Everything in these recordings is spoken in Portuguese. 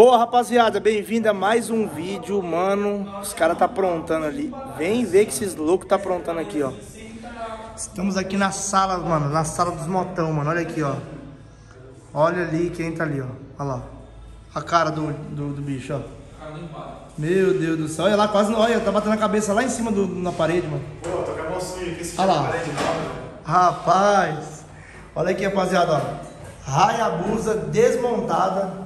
Boa, rapaziada, bem-vindo a mais um vídeo, mano. Os caras tá aprontando ali. Vem ver que esses loucos tá aprontando aqui, ó. Estamos aqui na sala, mano, na sala dos motão, mano. Olha aqui, ó. Olha ali quem tá ali, ó. Olha lá. A cara do bicho, ó. Meu Deus do céu. Olha lá, quase não. Olha, tá batendo a cabeça lá em cima na parede, mano. Pô, tô com a mão suja aqui, olha lá. Parede nova. Rapaz. Olha aqui, rapaziada, ó. Hayabusa desmontada.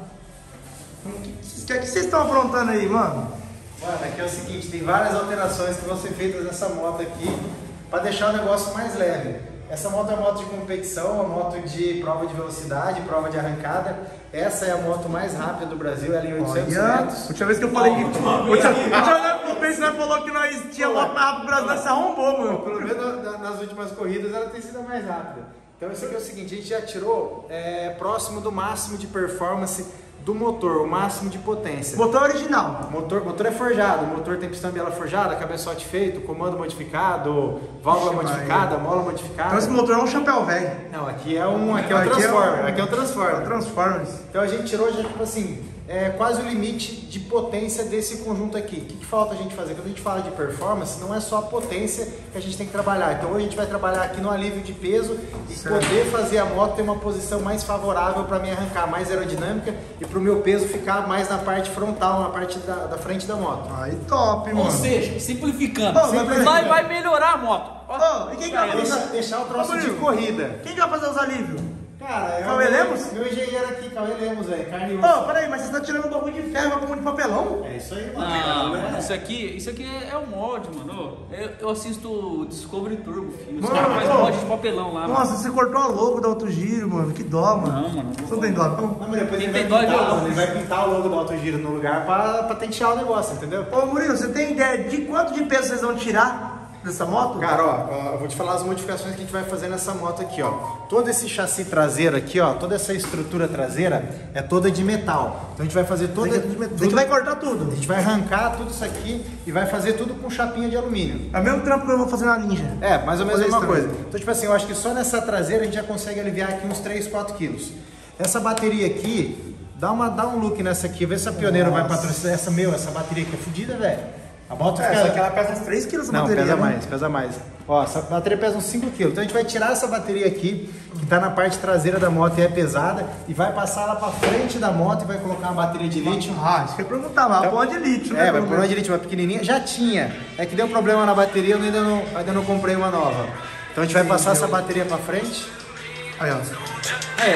O que vocês estão aprontando aí, mano? Mano, aqui é o seguinte, tem várias alterações que vão ser feitas nessa moto aqui para deixar o negócio mais leve. Essa moto é uma moto de competição, uma moto de prova de velocidade, prova de arrancada. Essa é a moto mais rápida do Brasil, ela é em 800 metros. Última vez que eu falei que... Última vez que o Pensinão falou que nós tinha moto mais rápida do Brasil, nós se arrombou, mano. Pelo menos nas últimas corridas ela tem sido a mais rápida. Então isso aqui é o seguinte, a gente já tirou próximo do máximo de performance do motor, o máximo de potência. Motor original. Motor é forjado, o motor tem pistão biela forjada, cabeçote feito, comando modificado, válvula modificada, mola modificada. Então esse motor é um chapéu velho. Não, aqui é um Transformer. Aqui é o Transformer. Transformers. Então a gente tirou já, tipo assim, quase o limite de potência desse conjunto aqui. O que falta a gente fazer? Quando a gente fala de performance, não é só a potência que a gente tem que trabalhar. Então hoje a gente vai trabalhar aqui no alívio de peso e poder fazer a moto ter uma posição mais favorável para me arrancar, mais aerodinâmica e para o meu peso ficar mais na parte frontal, na parte da frente da moto. Aí top, mano. Ou seja, simplificando, Oh, vai melhorar a moto. Oh, e quem que vai fazer? Deixar o troço de corrida. Quem que vai fazer os alívios? Cara, é Cauê Lemos? Meu engenheiro aqui, Cauê Lemos, velho, carne e osso. Ô, peraí, mas você tá tirando um bagulho de ferro, um bagulho de papelão? É isso aí, mano. Não, isso aqui é o molde, mano. Eu assisto Discovery Turbo, filho. Os Mano, caras fazem molde de papelão lá. Nossa, você cortou a logo da Autogiro, mano. Que dó, mano. Não, mano. Você não tem dó, não? Não, mas depois Quem ele tem vai dó pintar, de ele vai pintar o logo do Autogiro no lugar pra tentear o negócio, entendeu? Ô, Murilo, você tem ideia de quanto de peso vocês vão tirar dessa moto? Cara, ó, eu vou te falar as modificações que a gente vai fazer nessa moto aqui, ó. Todo esse chassi traseiro aqui, ó, toda essa estrutura traseira é toda de metal. Então a gente vai fazer toda... Você que vai cortar tudo. A gente vai arrancar tudo isso aqui e vai fazer tudo com chapinha de alumínio. É o mesmo trampo que eu vou fazer na Ninja. É, mais ou menos a Fazer mesma isso coisa. também. Então, tipo assim, eu acho que só nessa traseira a gente já consegue aliviar aqui uns 3, 4 quilos. Essa bateria aqui, dá um look nessa aqui, vê se a Pioneiro vai patrocinar essa bateria aqui é fodida, velho. A moto fica... Só que ela pesa uns 3 quilos essa Não, bateria. pesa mais. Ó, essa bateria pesa uns 5 quilos. Então a gente vai tirar essa bateria aqui, que tá na parte traseira da moto e é pesada, e vai passar ela pra frente da moto e vai colocar uma bateria de lítio. Ah, isso que eu ia perguntar, mas Então, a de lítio, né? vai pôr uma de lítio, uma pequenininha. Já tinha. É que deu problema na bateria, eu ainda não comprei uma nova. Então a gente vai passar essa bateria pra frente. Aí, ó. Aí,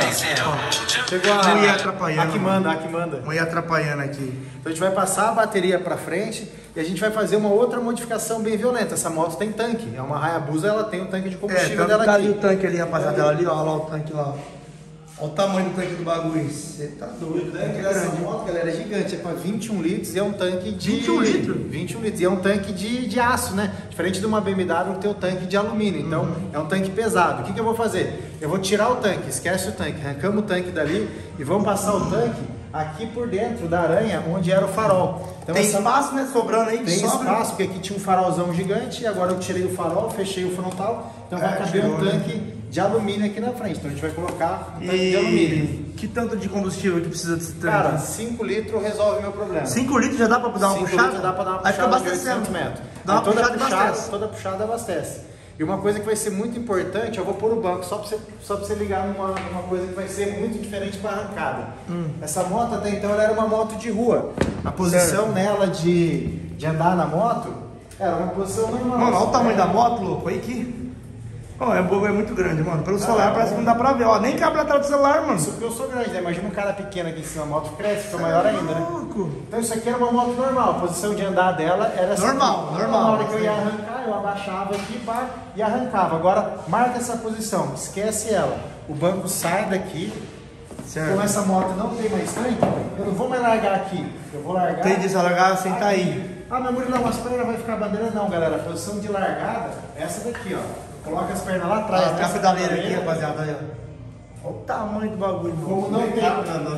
ó. Chegou a... Não ia atrapalhando. A que manda. Não ia atrapalhando aqui. Então a gente vai passar a bateria pra frente e a gente vai fazer uma outra modificação bem violenta. Essa moto tem tanque. É uma Hayabusa, ela tem o tanque de combustível dela tá aqui. ali o tanque ali, rapaziada. Dela ali, ó. Olha lá o tanque lá, ó. Olha o tamanho do tanque do bagulho. Você tá doido. O tanque dessa moto, galera, é gigante. É para 21 litros e é um tanque de... 21 litros? 21 litros. E é um tanque de aço, né? Diferente de uma BMW que tem o tanque de alumínio. Então, é um tanque pesado. O que eu vou fazer? Eu vou tirar o tanque, esquece o tanque. Arrancamos o tanque dali e vamos passar o tanque aqui por dentro da aranha, onde era o farol. Então, Tem espaço, né? Sobrando aí. Tem sobra. espaço, porque aqui tinha um farolzão gigante e agora eu tirei o farol, fechei o frontal. Então vai caber um tanque de alumínio aqui na frente. Então a gente vai colocar um tanque de alumínio. Que tanto de combustível que precisa desse tanque? Cara, 5 litros resolve meu problema. 5 litros já dá pra dar uma 5 puxada? litros já dá pra dar uma Aí fica puxada de abastecendo. 800 metros. Dá uma Aí toda puxada e abastece. Toda puxada abastece. E uma coisa que vai ser muito importante, eu vou pôr o banco só pra você ligar numa coisa que vai ser muito diferente para arrancada. Essa moto até então ela era uma moto de rua. A posição nela de andar na moto era uma posição normal. Mano, olha o tamanho da moto, louco. Aí que... Ó, é muito grande, mano. Pelo celular parece que não dá pra ver. Ó, nem cabe na tela do celular, mano. Isso porque eu sou grande, né? Imagina um cara pequeno aqui em cima, a moto cresce, fica maior ainda, né? Louco. Então isso aqui era uma moto normal, a posição de andar dela era assim. Normal. Na hora que eu ia arrancar, eu abaixava aqui, pá, e arrancava. Agora, marca essa posição, esquece ela. O banco sai daqui. Certo. Como essa moto não tem mais tanque, eu não vou mais largar aqui. Eu vou largar... Entendi, se largar, sentar aí. Ah, meu Murilo, não, as pernas vai ficar a bandeira. Não, galera, a posição de largada é essa daqui, ó. Coloca as pernas lá atrás. Tem a pedaleira aqui, rapaziada. Aí, ó. Olha o tamanho do bagulho.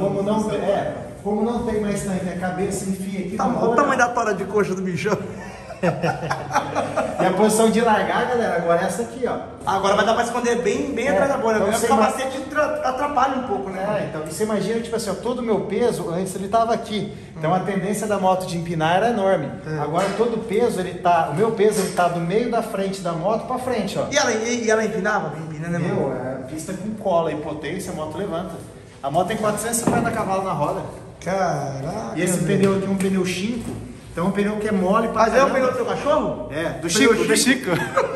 Como não tem mais tanque, a cabeça enfia aqui. Olha o tamanho da tora de coxa do bichão. E a posição de largar, galera, agora é essa aqui, ó. Agora vai dar pra esconder bem atrás da bola. Então Porque o capacete atrapalha um pouco, né? Então você imagina, tipo assim, ó, todo o meu peso, antes ele tava aqui. Então a tendência da moto de empinar era enorme. Agora todo o peso, o meu peso, ele tá do meio da frente da moto pra frente, ó. E ela empinava? Empina, né, Meu, é pista com cola e potência, a moto levanta. A moto tem 450 cavalos na roda. Caraca. E esse pneu aqui é um pneu 5. Então é um pneu que é mole pra Mas é o caramba. pneu do seu cachorro? É, do Pneu Chico.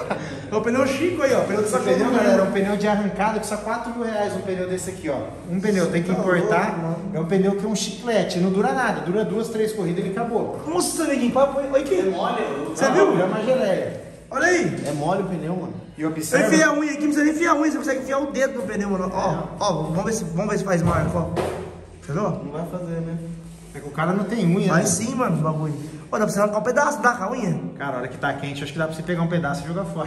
É o pneu Chico aí, ó. Pneu do Esse seu pneu, cachorro. galera, é um pneu de arrancada que custa R$4.000 um pneu desse aqui, ó. Um pneu, tem que importar. É um pneu que é um chiclete, não dura nada. Dura 2, 3 corridas e ele acabou. Nossa, neguinho, olha aqui. É mole. Você viu? É uma geleia. Olha aí. É mole o pneu, mano. E Você observa. enfia a unha aqui, não precisa nem enfiar a unha, você consegue enfiar o dedo no pneu, mano. Ó, vamos ver se faz marca, ó. Entendeu? Não vai fazer, né? É que o cara não tem unha, Mas né? sim, mano, o bagulho. Ó, dá pra você arrancar um pedaço, dá com a unha? Cara, a hora que tá quente, acho que dá pra você pegar um pedaço e jogar fora.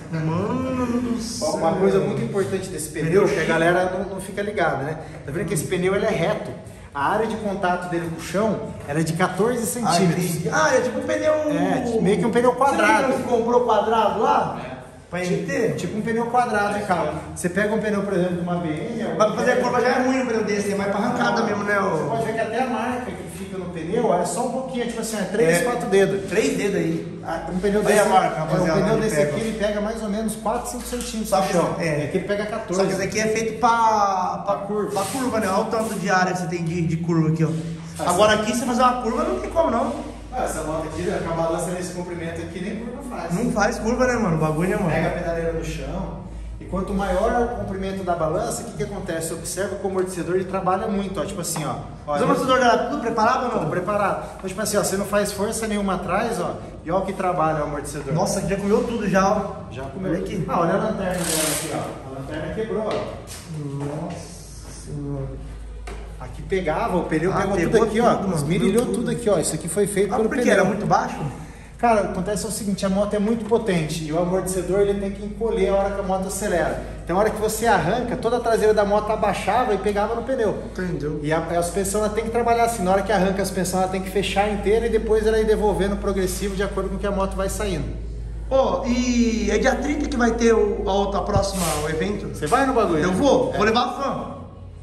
Mano do céu. Uma coisa muito importante desse pneu, que a galera não fica ligada, né? Tá vendo que esse pneu ele é reto. A área de contato dele com o chão era de 14 centímetros. É tipo um pneu... É, meio que um pneu quadrado. Você comprou quadrado lá? Pra MT? Tipo um pneu quadrado de carro. Você pega um pneu, por exemplo, de uma BM... Pra fazer a curva já é ruim um pneu desse, é mais pra arrancada mesmo, né? Você pode ver que até a marca que fica no pneu é só um pouquinho, tipo assim, 3, 4 dedos. 3 dedos aí. Um pneu Olha desse, a marca, rapaziada, um pneu onde desse pega. aqui, ele pega mais ou menos 4, 5 centímetros Só no que- chão. é. Aqui ele pega 14. Só que esse aqui é feito pra curva. Pra curva, né? Olha o tanto de área que você tem de curva aqui, ó. Agora aqui, você fazer uma curva, não tem como, não. Essa moto aqui, a balança nesse comprimento aqui, nem curva faz. Não faz curva, né, mano? O bagulho, né, mano? Pega a pedaleira no chão. E quanto maior o comprimento da balança, o que acontece? Você observa que o amortecedor ele trabalha muito, ó. Tipo assim, ó. Os amortecedores já tudo preparado ou Tudo não? preparado. Então, tipo assim, ó, você não faz força nenhuma atrás, ó. E olha o que trabalha o amortecedor. Nossa, já comeu tudo já, ó. Já comeu. Olha aqui. Ah, olha a lanterna dela aqui, ó. A lanterna quebrou, ó. Nossa senhora. Aqui pegava, o pneu Ah, pegou tudo pegou aqui, ó. tudo, mano, Esmirilhou tudo. tudo aqui, ó. Isso aqui foi feito Ah, pelo porque pneu. era muito baixo? Cara, acontece o seguinte, a moto é muito potente e o amortecedor ele tem que encolher a hora que a moto acelera. Então a hora que você arranca, toda a traseira da moto abaixava e pegava no pneu. Entendeu? E a suspensão ela tem que trabalhar assim, na hora que arranca a suspensão ela tem que fechar inteira e depois ela ir devolvendo progressivo de acordo com que a moto vai saindo. Ó, e é dia 30 que vai ter a próxima, o evento? Você vai no bagulho? Eu vou levar a fã.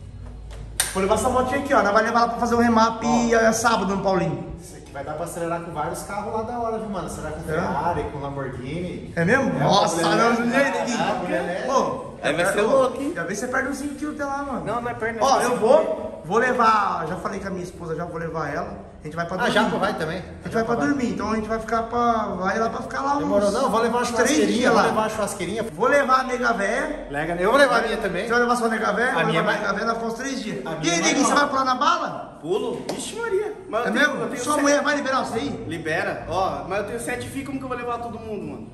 Vou levar essa motinha aqui, ó. Nós vai levar ela pra fazer o remap sábado no Paulinho. Isso aqui vai dar pra acelerar com vários carros lá da hora, viu, mano? Acelerar com Ferrari, com Lamborghini. É mesmo? Nossa, não, mulher. Pô, Aí vai ser louco, hein? Já vê se você perde uns 5 quilos até lá, mano. Não é perna. Ó, eu vou levar, já falei com a minha esposa, já vou levar ela. A gente vai pra dormir. Japa vai também. A gente vai pra dormir, então a gente vai ficar vai lá pra ficar lá Demorou, não, vou levar uma uns 3 churrasqueirinha, dias vou lá. levar uma churrasqueirinha. Vou levar a nega véia. Eu vou levar a minha também. Você vai levar sua nega véia? A Vai minha levar vai- nega véia, nós ficamos uns 3 dias. A E minha aí, vai neguinho, você não. vai pular na bala? Pulo? Vixe Maria. Mas É eu tenho- eu mesmo? tenho Sua sete- mulher vai liberar você aí? Libera. Ó, mas eu tenho 7 filhos, como que eu vou levar todo mundo, mano?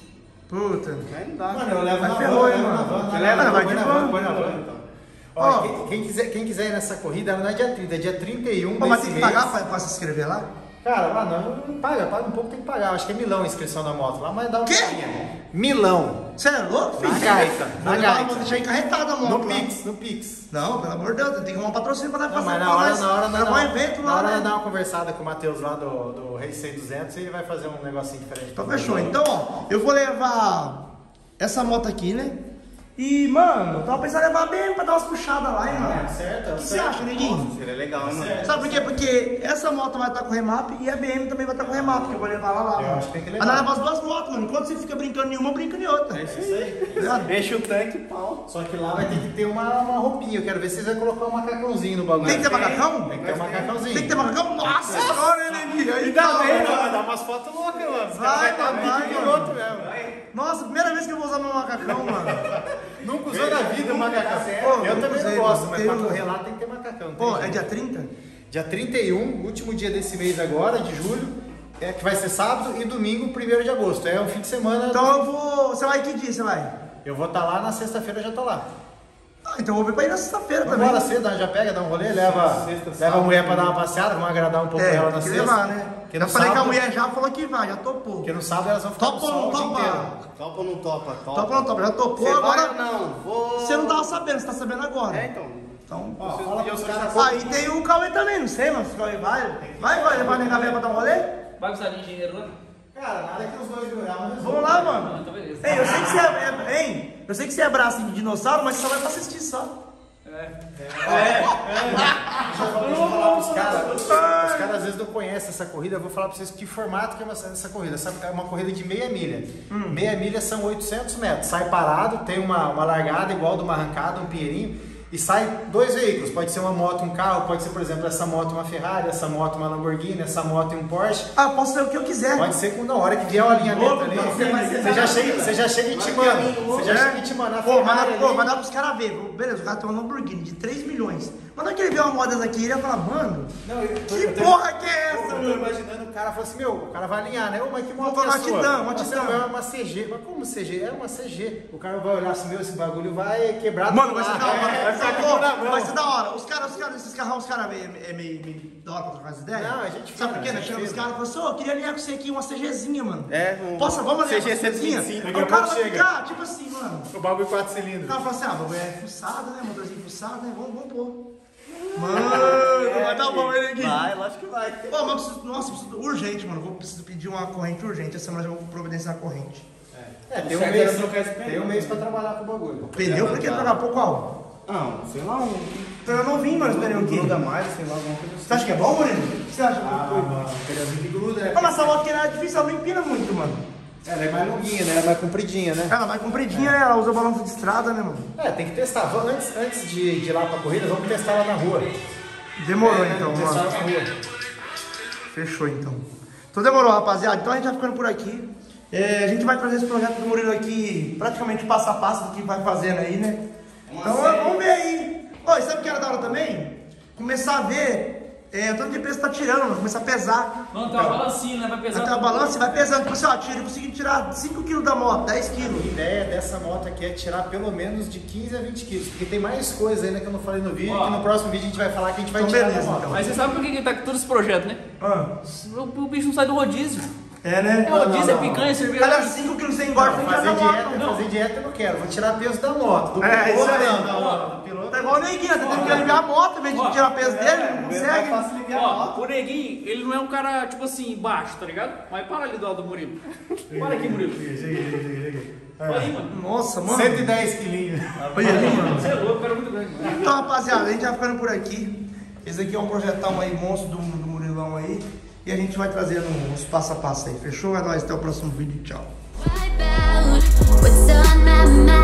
Puta. Aí não dá. Mano, eu levo Vai na ferrou, van, hein, eu levo mano. na van, Você na leva, van, vai põe de na van. van, põe na van, então. Ó. Ó, quem quiser ir nessa corrida, ela não é dia 30, é dia 31 Pô, mas desse tem que mês. pagar pra se inscrever lá? Cara, lá não paga um pouco, tem que pagar. Acho que é Milão a inscrição da moto lá, mas dá um Quê? pouquinho. Milão. Você é louco, filho? Na gaita, Vou na levar- gaita. Vou deixar encarretada a moto No lá. Pix, no Pix. Não, pelo amor de Deus, tem que arrumar um patrocínio pra nós Não, fazer mas na hora gravar um evento na lá, hora né? de dar uma conversada com o Matheus lá do Rei 200, ele vai fazer um negocinho diferente. Então fechou. Então, ó, eu vou levar essa moto aqui, né? E, mano, eu tava pensando em levar bem pra dar umas puxadas lá, hein, mano? certo, O que você acha, neguinho? Seria legal, né, mano? Sabe por quê? Porque essa moto vai estar com remap e a BM também vai estar com remap, que eu vou levar lá. Eu mano. acho que tem que Mas levar. nós levamos as duas motos, mano. Enquanto você fica brincando em uma, eu brinco em outra. É isso aí. Ligado? Enche o tanque e pau. Só que lá vai ter que ter uma roupinha. Eu quero ver se vocês vão colocar um macacãozinho no bagulho. Tem que ter macacão? Tem que ter um macacãozinho. Tem que ter macacão? Nossa senhora, né, neguinho? Aí Ainda tá, bem, mano. vai dar umas fotos loucas, mano. Os Vai, caras vai vai, estar mano. outro mesmo. Nossa, primeira vez que eu vou usar meu macacão, mano. Nunca usou na vida o macacão. Pô, Eu nunca também usei, não gosto, mano. mas pra correr lá tem que ter macacão. Pô, tem é jeito. dia 30? Dia 31, último dia desse mês agora, de julho, que vai ser sábado, e domingo, 1º de agosto. É um fim de semana. Então eu vou. Você vai que dia você vai? Eu vou estar lá na sexta-feira, eu já tô lá. Ah, então eu vou ver pra ir na sexta-feira Vamos também. embora cedo, já pega, dá um rolê, leva a mulher pra dar uma passeada, vamos agradar um pouco É, ela tem na que sexta. levar, né? Porque Eu no falei que a sábado- mulher já falou que vai, já topou. Porque no sábado elas vão ficar Topa no ou sol não o dia topa? inteiro. Topa ou não topa? Topa ou não topa? Já topou, Você agora. vai ou não? Vou. Você não tava sabendo, você tá sabendo agora. É, então. Então. Ó, Vocês fala pediam pros só caras essa- Aí tem o Cauê também, não sei, mas se o Cauê vai. Vai levar a nega véia pra dar um rolê? Vai gostar de engenheiro lá? Cara, nada que os dois durar, mas... Vamos lá, mano. Então, beleza. Ei, eu sei que você é... Hein? Eu sei que você é braço de dinossauro, mas você só vai pra assistir só. Eu vou falar pros caras. Os caras às vezes não conhecem essa corrida. Eu vou falar pra vocês que formato que é essa corrida. É uma corrida de meia milha. Meia milha são 800 metros. Sai parado, tem uma largada igual de uma arrancada, um pinheirinho. E sai 2 veículos, pode ser uma moto, um carro, pode ser, por exemplo, essa moto uma Ferrari, essa moto uma Lamborghini, essa moto um Porsche. Ah, posso ser o que eu quiser. Pode ser na hora que vier o alinhamento ali, você já chega intimando. Você já chega intimando a Ferrari. Pô, mandar pros caras ver. Beleza, o cara tem uma Lamborghini de 3 milhões. Mas na hora que ele vê uma moda daqui, ele ia falar, mano, que porra que é essa, eu tô imaginando o cara falando assim, meu, o cara vai alinhar, né? Ô, mas que moto é a sua? É uma CG. Mas como CG? É uma CG. O cara vai olhar assim, meu, esse bagulho vai quebrar. Mano, vai ser da hora. Vai ser da hora. Esses carrão, os caras é meio da hora pra trocar as ideias. Não, a gente sabe por quê? Nós chegamos os caras e falamos assim, ô, eu queria alinhar com você aqui uma CGzinha, mano. Vamos alinhar CG com uma CGzinha? 125. Aí o cara vai ficar, tipo assim, mano. O bagulho 4 O cilindros. cara fala assim, ah, bagulho é fuçado, né? Motorzinho fuçado, né? Vamos pôr. Mano, vai dar bom ele aqui. Vai, lógico que vai. Pô, mas preciso urgente, mano. Preciso pedir uma corrente urgente. Essa semana já vou providenciar a corrente. Tem um mês pra trabalhar com o bagulho. Pneu pra que trocar por qual? Não, sei lá, um. Então eu não vim, mano, esse pneu aqui. Gruda mais, sei lá, alguma coisa assim. Você acha que é bom, Murilo? O que você acha? Pneuzinho que gruda, né? Ah, mas essa moto aqui é difícil, ela não empina muito, mano. Ela é mais longuinha, né? Ela é mais compridinha, né? Ela vai compridinha, ela usa balanço de estrada, né, mano? Tem que testar. Antes de ir lá pra corrida, vamos testar lá na rua. Demorou então, Testar mano. lá na rua. Fechou então. Então demorou, rapaziada. Então a gente vai ficando por aqui. A gente vai trazer esse projeto do Murilo aqui praticamente passo a passo do que vai fazendo aí, né? Então vamos ver aí. Ô, sabe o que era da hora também? Começar a ver o tanto de peso que tá tirando, mano. Começar a pesar. Vamos ter uma balancinha, né? Vai pesar. Vai ter uma balança e vai pesando. Tipo assim, ó, eu consegui tirar 5 kg da moto, 10 kg. A ideia dessa moto aqui é tirar pelo menos de 15 a 20 quilos. Porque tem mais coisa ainda que eu não falei no vídeo. Que no próximo vídeo a gente vai falar que a gente vai Então, tirar beleza, da moto. então. Mas você sabe por que tá com todo esse projeto, né? O bicho não sai do rodízio. É, né? É rodízio, é picanha, cerveja. Cada 5 kg você engorda, tem que tirar da moto. Fazer dieta eu não quero. Vou tirar peso da moto. Do Isso aí. do piloto. Tá igual o Neguinho, você tem que aliviar a moto, em vez de tirar peso dele, não consegue. Ó, o Neguinho, ele não é um cara, tipo assim, baixo, tá ligado? Mas para ali do lado do Murilo. Para aqui, Murilo. Olha aí, mano. Nossa, mano. 110 quilinhos. Olha ali, mano. Você é louco, cara muito grande, mano. Então, rapaziada, a gente vai ficando por aqui. Esse aqui é um projetão aí, monstro do Murilão aí. E a gente vai trazendo uns passo a passo aí. Fechou? É nóis, até o próximo vídeo. Tchau. Wipe out what's on my mind.